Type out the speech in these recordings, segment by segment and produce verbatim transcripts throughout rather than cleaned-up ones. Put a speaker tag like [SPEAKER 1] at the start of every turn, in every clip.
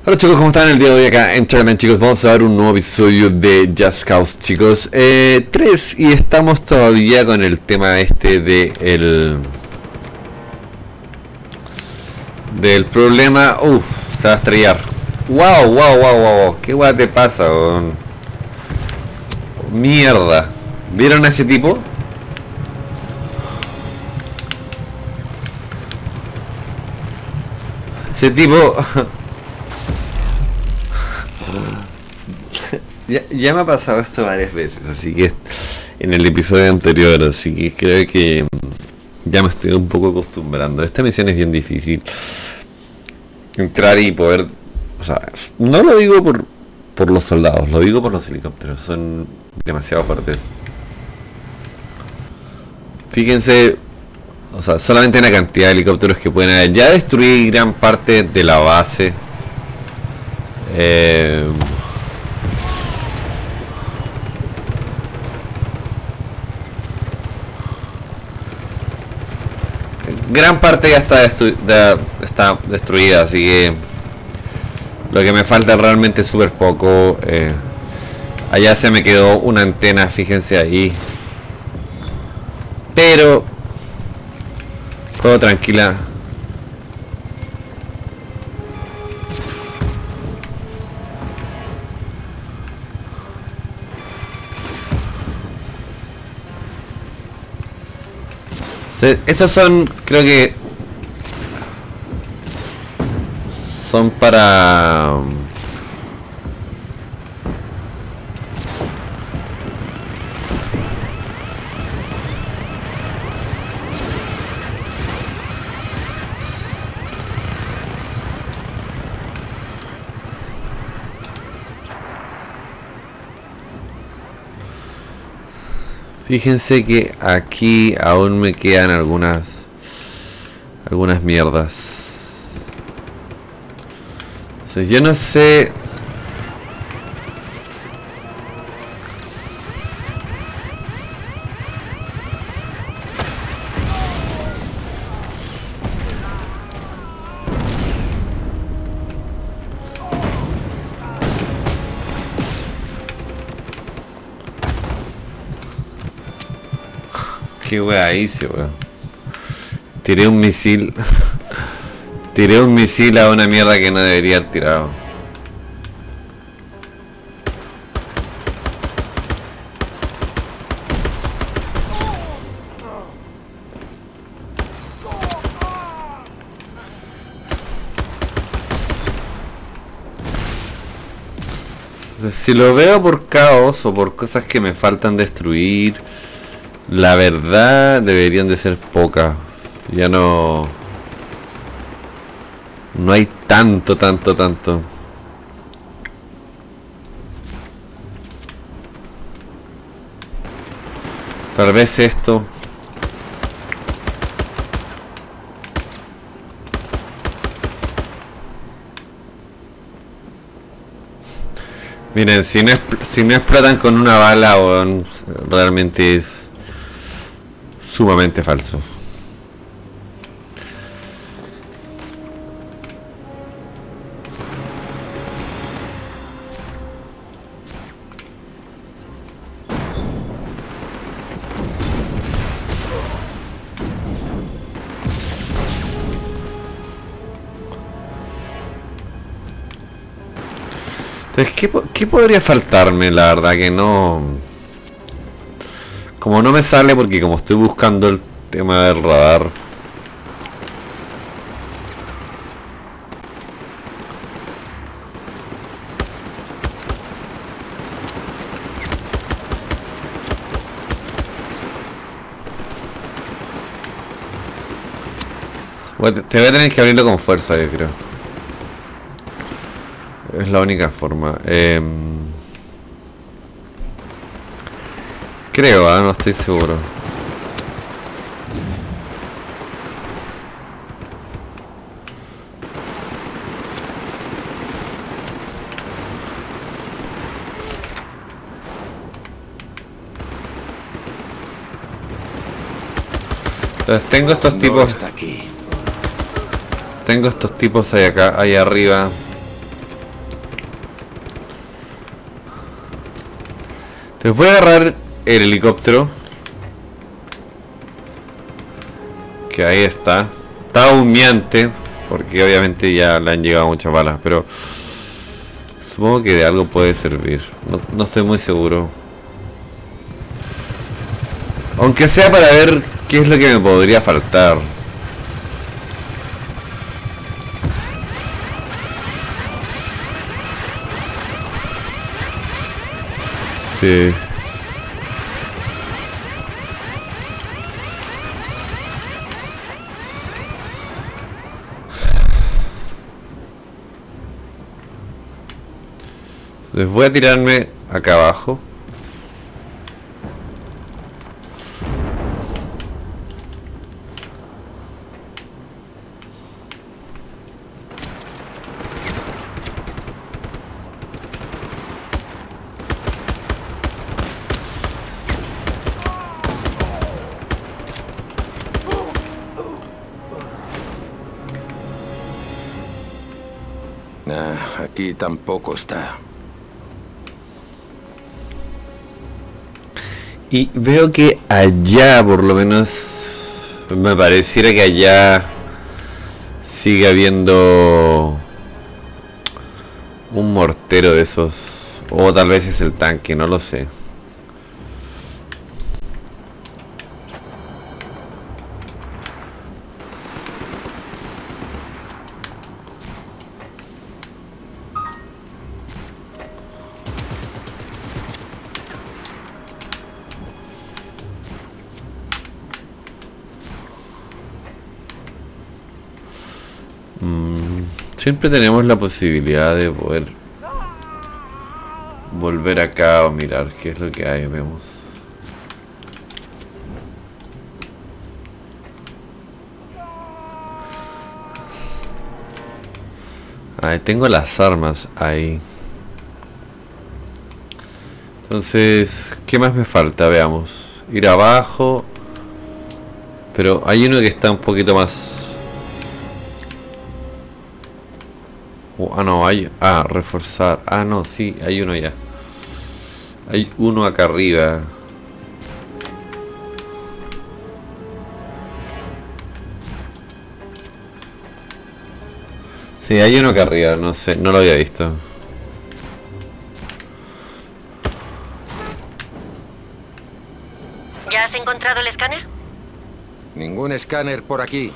[SPEAKER 1] Hola chicos, ¿cómo están? El día de hoy acá en Charman, chicos, vamos a ver un nuevo episodio de Just Cause, chicos. Eh, tres, y estamos todavía con el tema este de el... Del problema... Uff, se va a estrellar. Wow, wow, wow, wow, ¿qué guay te pasa, weón? Mierda. ¿Vieron a ese tipo? Ese tipo... ya, ya me ha pasado esto varias veces, así que en el episodio anterior, así que creo que ya me estoy un poco acostumbrando. Esta misión es bien difícil. Entrar y poder... O sea, no lo digo por, por los soldados, lo digo por los helicópteros, son demasiado fuertes. Fíjense, o sea, solamente en la cantidad de helicópteros que pueden haber. Ya destruí gran parte de la base. Eh, gran parte ya está, destru de, está destruida, así que lo que me falta realmente es súper poco. Eh, allá se me quedó una antena, fíjense ahí. Pero todo tranquila. Esos son, creo que son para... Fíjense que aquí aún me quedan algunas algunas mierdas. O sea, yo no sé. Qué wea hice, weón. Tiré un misil. Tiré un misil a una mierda que no debería haber tirado. Entonces, si lo veo por caos o por cosas que me faltan destruir, la verdad deberían de ser pocas. Ya no... No hay tanto, tanto, tanto. Tal vez esto. Miren, si no, si no explotan con una bala, bueno, realmente es sumamente falso. Entonces, ¿qué, ¿qué podría faltarme? La verdad que no... Como no me sale porque como estoy buscando el tema del radar. Bueno, te voy a tener que abrirlo con fuerza, yo creo. Es la única forma. Eh, creo, ¿eh? No estoy seguro. Entonces tengo estos tipos.
[SPEAKER 2] Está aquí.
[SPEAKER 1] Tengo estos tipos ahí acá, ahí arriba. Te voy a agarrar el helicóptero. Que ahí está. Está humeante. Porque obviamente ya le han llegado muchas balas. Pero supongo que de algo puede servir. No, no estoy muy seguro. Aunque sea para ver qué es lo que me podría faltar. Sí. Les voy a tirarme acá abajo.
[SPEAKER 2] Ah, aquí tampoco está.
[SPEAKER 1] Y veo que allá, por lo menos, me pareciera que allá sigue habiendo un mortero de esos. O tal vez es el tanque, no lo sé. Siempre tenemos la posibilidad de poder volver acá o mirar qué es lo que hay. Vemos. Ahí tengo las armas ahí. Entonces, ¿qué más me falta? Veamos. Ir abajo. Pero hay uno que está un poquito más... Oh, ah, no, hay... Ah, reforzar. Ah, no, sí, hay uno ya. Hay uno acá arriba. Sí, hay uno acá arriba, no sé, no lo había visto.
[SPEAKER 3] ¿Ya has encontrado el escáner?
[SPEAKER 2] Ningún escáner por aquí.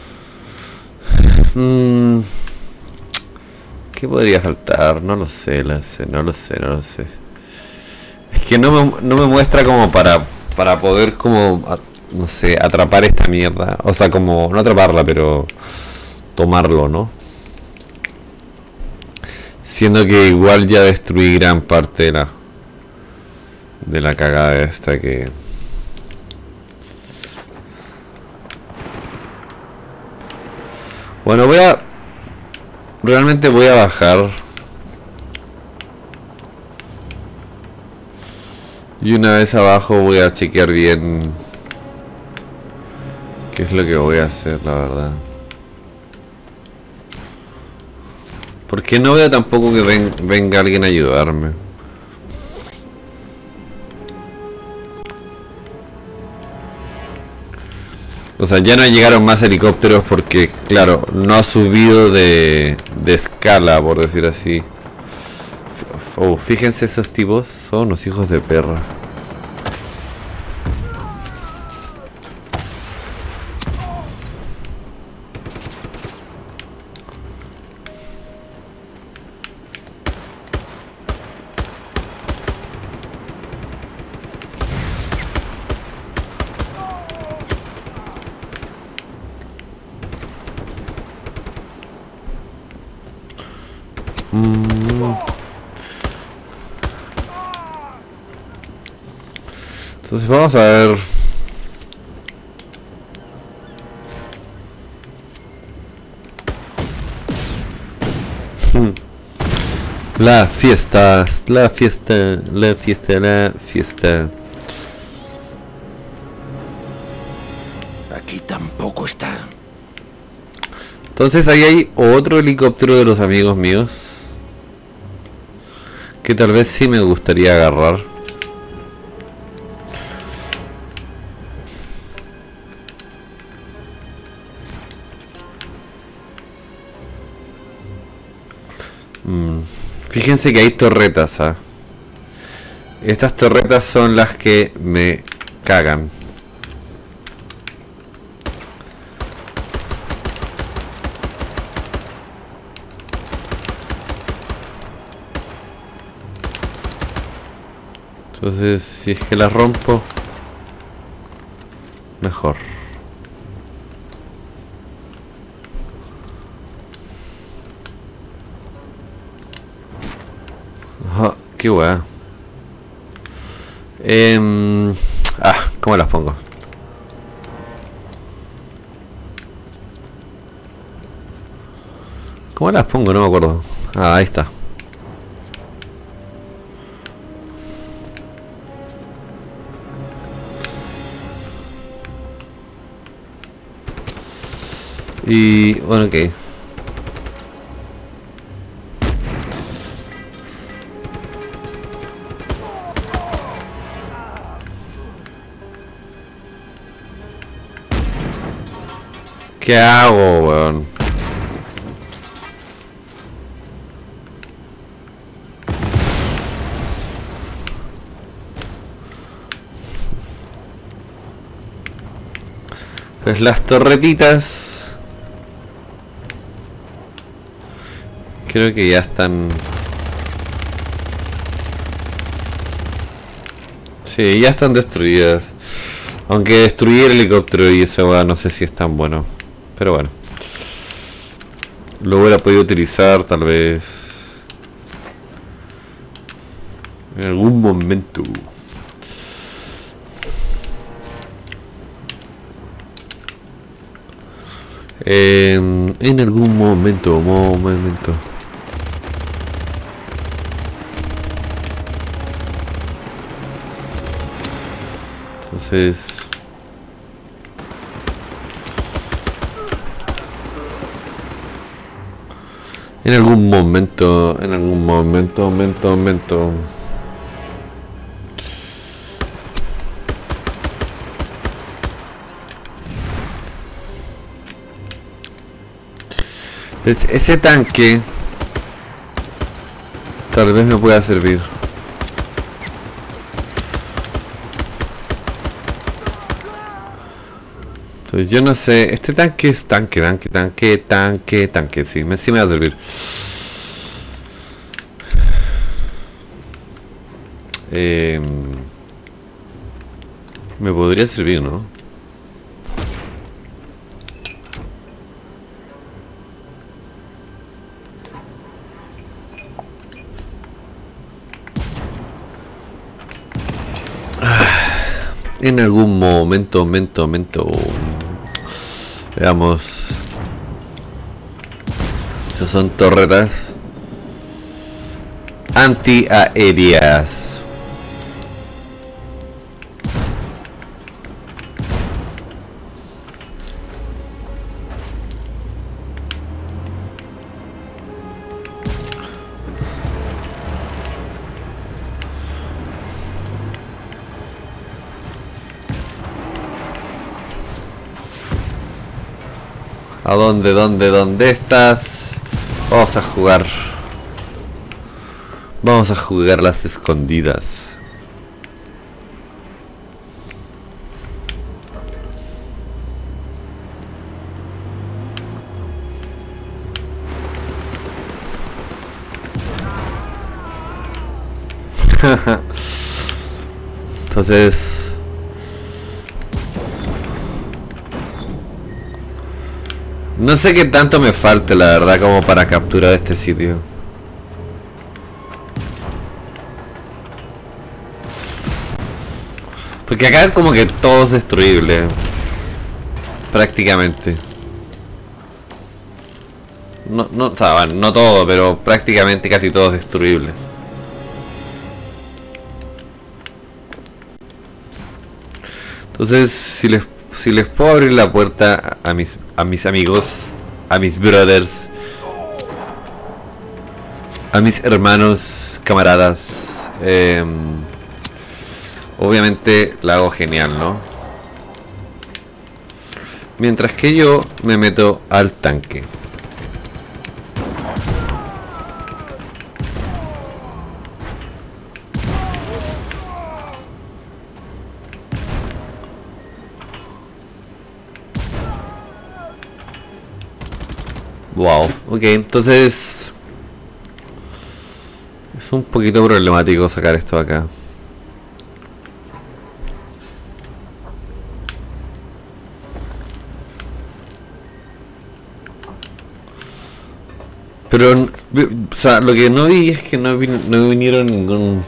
[SPEAKER 1] Mm, ¿Qué podría faltar? No lo sé, lo sé, no lo sé, no lo sé. Es que no me, no me muestra como para para poder como, no sé, atrapar esta mierda. O sea, como, no atraparla, pero tomarlo, ¿no? Siendo que igual ya destruí gran parte de la de la cagada esta que... Bueno, voy a... Realmente voy a bajar. Y una vez abajo voy a chequear bien qué es lo que voy a hacer, la verdad. Porque no veo tampoco que ven, venga alguien a ayudarme. O sea, ya no llegaron más helicópteros porque, claro, no ha subido de, de escala, por decir así. Oh, fíjense, esos tipos son unos hijos de perra. Entonces vamos a ver. La fiesta, la fiesta, la fiesta, la fiesta.
[SPEAKER 2] Aquí tampoco está.
[SPEAKER 1] Entonces ahí hay otro helicóptero de los amigos míos que tal vez sí me gustaría agarrar. Mm. Fíjense que hay torretas, ¿ah? Estas torretas son las que me cagan. Entonces, si es que las rompo, mejor. Oh, qué weá. Eh, ah, ¿cómo las pongo? ¿Cómo las pongo? No me acuerdo. Ah, ahí está. Y bueno, ok. ¿Qué hago, weón? Pues las torretitas creo que ya están. Sí, ya están destruidas. Aunque destruí el helicóptero y eso, weón, no sé si es tan bueno. Pero bueno, lo hubiera podido utilizar tal vez en algún momento. Eh, en algún momento, momento. Entonces... En algún momento, en algún momento, momento, momento. Es, ese tanque tal vez me pueda servir. Entonces yo no sé, este tanque es tanque, tanque, tanque, tanque, tanque, sí, me, sí me va a servir. Eh, me podría servir, ¿no? En algún momento, momento, momento. Veamos. Esas son torretas antiaéreas. ¿A dónde, dónde, dónde estás? Vamos a jugar. Vamos a jugar las escondidas. Entonces... No sé qué tanto me falte, la verdad, como para capturar este sitio. Porque acá como que todo es destruible. Prácticamente. No, no, o sea, bueno, no todo, pero prácticamente casi todo es destruible. Entonces, si les si les puedo abrir la puerta a mis a mis amigos, a mis brothers, a mis hermanos, camaradas, eh, obviamente la hago genial, ¿no? Mientras que yo me meto al tanque. Wow, ok, entonces es un poquito problemático sacar esto de acá. Pero, o sea, lo que no vi es que no, vin no vinieron ningún...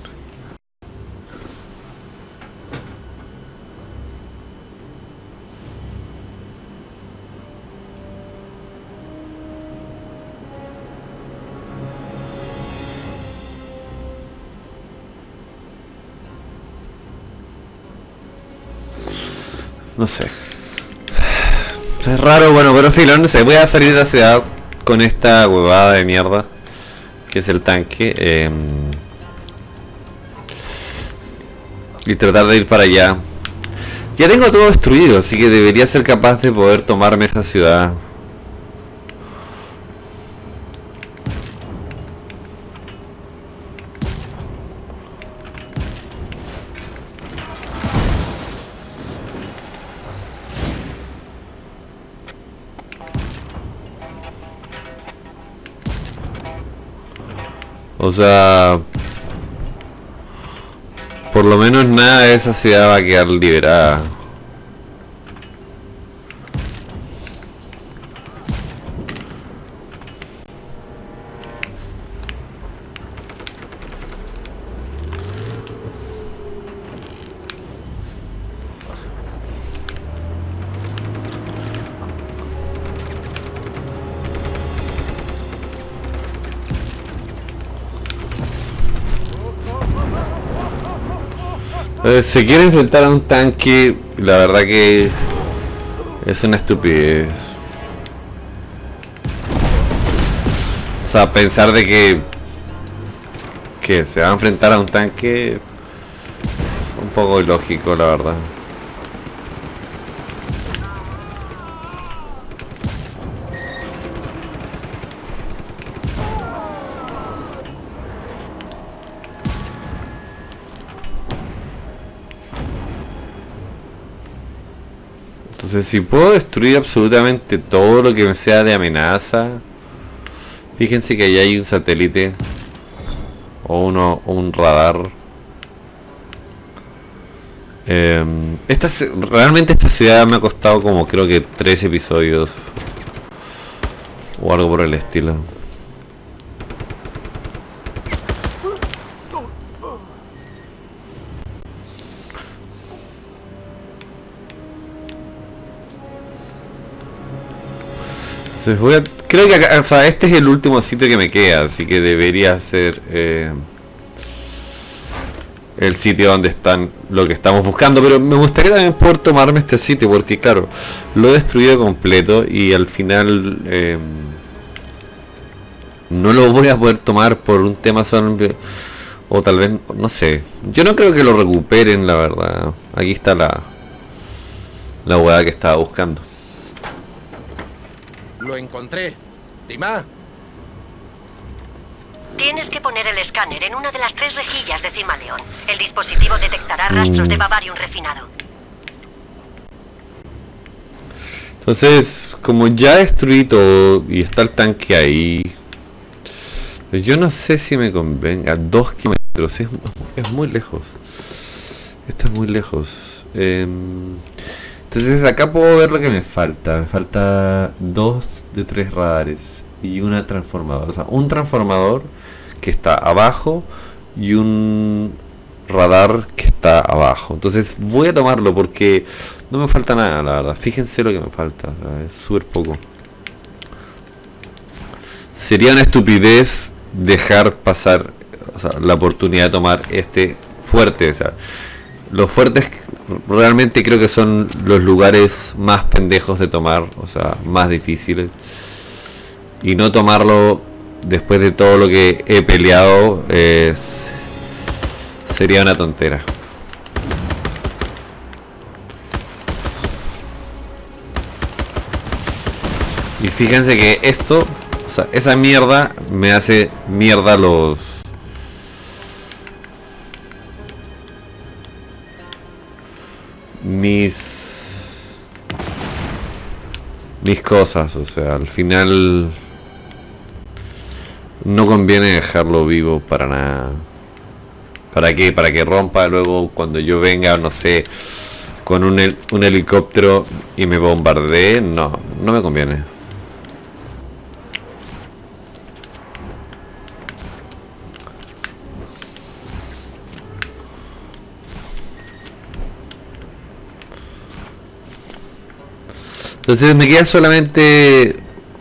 [SPEAKER 1] No sé. Es raro, bueno, pero filo, no sé, voy a salir de la ciudad con esta huevada de mierda que es el tanque eh, y tratar de ir para allá. Ya tengo todo destruido, así que debería ser capaz de poder tomarme esa ciudad. O sea, por lo menos nada de esa ciudad va a quedar liberada. Eh, se quiere enfrentar a un tanque, la verdad que es una estupidez. O sea, pensar de que que se va a enfrentar a un tanque es un poco ilógico, la verdad. Entonces, si puedo destruir absolutamente todo lo que me sea de amenaza. Fíjense que allá hay un satélite o uno o un radar. Eh, esta, realmente esta ciudad me ha costado como creo que tres episodios o algo por el estilo. Entonces voy a, creo que acá, o sea, este es el último sitio que me queda, así que debería ser eh, el sitio donde están lo que estamos buscando. Pero me gustaría también poder tomarme este sitio, porque claro, lo he destruido completo y al final eh, no lo voy a poder tomar por un tema solo, o tal vez, no sé, yo no creo que lo recuperen, la verdad. Aquí está la la hueá que estaba buscando.
[SPEAKER 2] Lo encontré. Dima.
[SPEAKER 3] Tienes que poner el escáner en una de las tres rejillas de Cimaleón. El dispositivo detectará rastros de Bavarium refinado.
[SPEAKER 1] Entonces, como ya destruí todo y está el tanque ahí, pues yo no sé si me convenga. Dos kilómetros, es, es muy lejos. Esto es muy lejos. Eh, entonces acá puedo ver lo que me falta. Me falta dos de tres radares y una transformadora. O sea, un transformador que está abajo y un radar que está abajo. Entonces voy a tomarlo porque no me falta nada, la verdad. Fíjense lo que me falta, o sea, es súper poco. Sería una estupidez dejar pasar, o sea, la oportunidad de tomar este fuerte. O sea, los fuertes realmente creo que son los lugares más pendejos de tomar, o sea, más difíciles. Y no tomarlo después de todo lo que he peleado es, sería una tontera. Y fíjense que esto, o sea, esa mierda me hace mierda los... mis mis cosas, o sea, al final no conviene dejarlo vivo para nada. ¿Para qué? Para que rompa luego cuando yo venga, no sé, con un, hel un helicóptero y me bombardee. No, no me conviene. Entonces me queda solamente...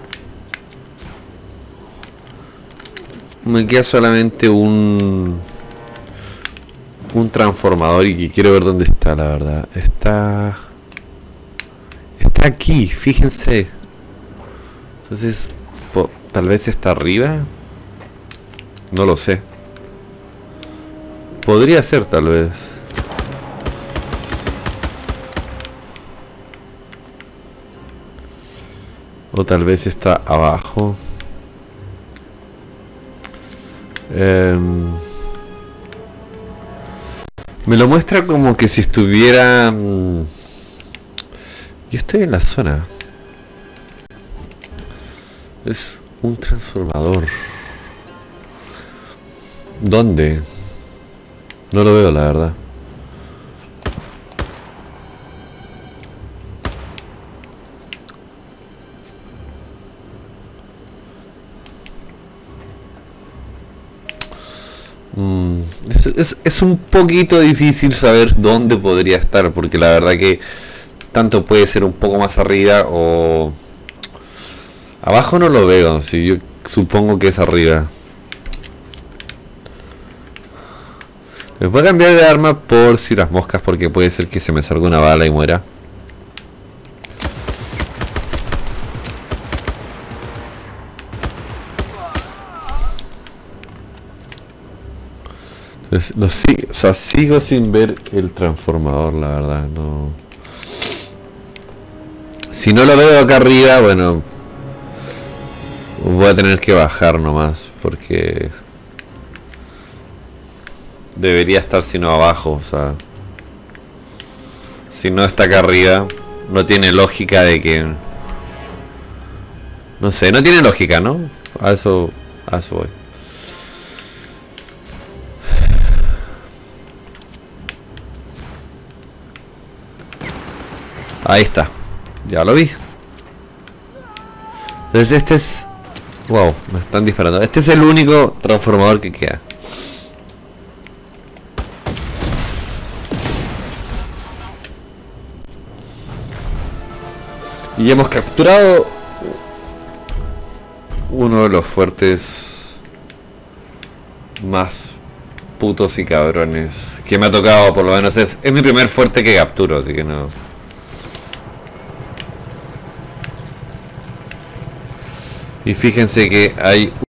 [SPEAKER 1] Me queda solamente un... Un transformador y que quiero ver dónde está, la verdad. Está... Está aquí, fíjense. Entonces, po, tal vez está arriba. No lo sé. Podría ser, tal vez. O tal vez está abajo. Eh, me lo muestra como que si estuviera... Mmm, yo estoy en la zona. Es un transformador. ¿Dónde? No lo veo, la verdad. Mm, es, es, es un poquito difícil saber dónde podría estar, porque la verdad que tanto puede ser un poco más arriba o... Abajo no lo veo, si yo supongo que es arriba. Les voy a cambiar de arma por si las moscas, porque puede ser que se me salga una bala y muera. Entonces, lo sigo, o sea, sigo sin ver el transformador, la verdad, no. Si no lo veo acá arriba, bueno, voy a tener que bajar nomás, porque debería estar sino abajo, o sea, si no está acá arriba, no tiene lógica de que, no sé, no tiene lógica, ¿no? A eso, a eso voy. Ahí está, ya lo vi. Entonces este es... Wow, me están disparando. Este es el único transformador que queda. Y hemos capturado uno de los fuertes más putos y cabrones que me ha tocado, por lo menos es, es mi primer fuerte que capturo, así que no... Y fíjense que hay